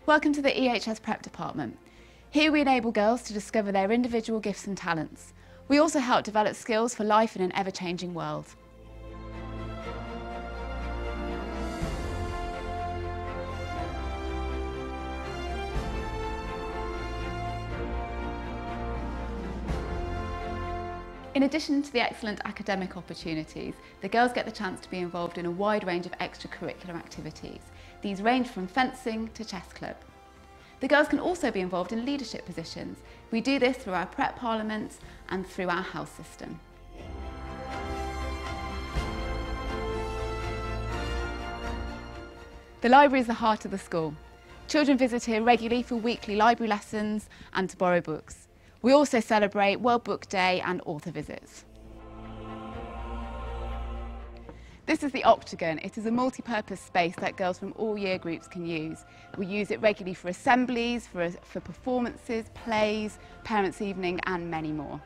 Welcome to the EHS Prep Department. Here we enable girls to discover their individual gifts and talents. We also help develop skills for life in an ever-changing world. In addition to the excellent academic opportunities, the girls get the chance to be involved in a wide range of extracurricular activities. These range from fencing to chess club. The girls can also be involved in leadership positions. We do this through our prep parliaments and through our house system. The library is the heart of the school. Children visit here regularly for weekly library lessons and to borrow books. We also celebrate World Book Day and author visits. This is the Octagon. It is a multi-purpose space that girls from all year groups can use. We use it regularly for assemblies, for performances, plays, parents' evening and many more.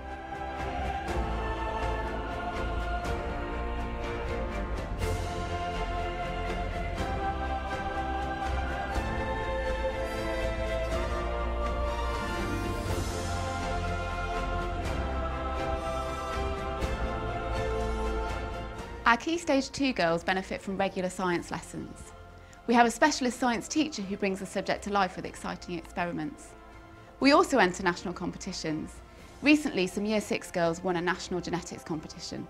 Our Key Stage 2 girls benefit from regular science lessons. We have a specialist science teacher who brings the subject to life with exciting experiments. We also enter national competitions. Recently, some Year 6 girls won a national genetics competition.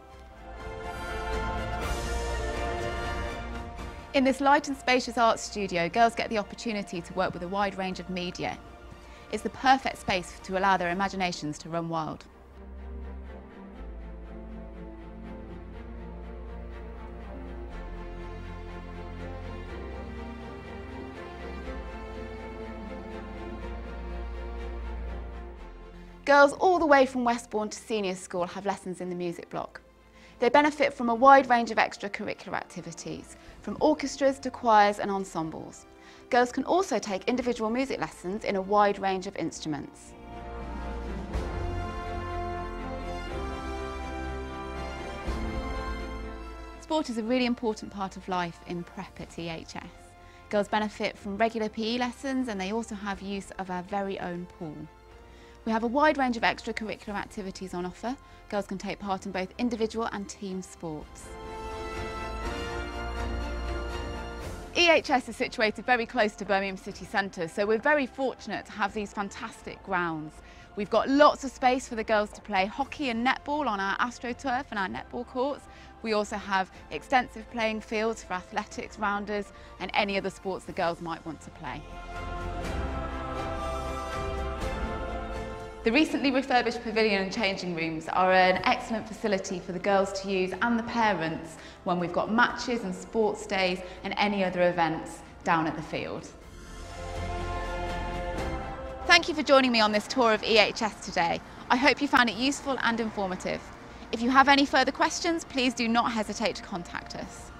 In this light and spacious art studio, girls get the opportunity to work with a wide range of media. It's the perfect space to allow their imaginations to run wild. Girls all the way from Westbourne to senior school have lessons in the music block. They benefit from a wide range of extracurricular activities, from orchestras to choirs and ensembles. Girls can also take individual music lessons in a wide range of instruments. Sport is a really important part of life in prep at EHS. Girls benefit from regular PE lessons and they also have use of our very own pool. We have a wide range of extracurricular activities on offer. Girls can take part in both individual and team sports. EHS is situated very close to Birmingham city centre, so we're very fortunate to have these fantastic grounds. We've got lots of space for the girls to play hockey and netball on our AstroTurf and our netball courts. We also have extensive playing fields for athletics, rounders and any other sports the girls might want to play. The recently refurbished pavilion and changing rooms are an excellent facility for the girls to use and the parents when we've got matches and sports days and any other events down at the field. Thank you for joining me on this tour of EHS today. I hope you found it useful and informative. If you have any further questions, please do not hesitate to contact us.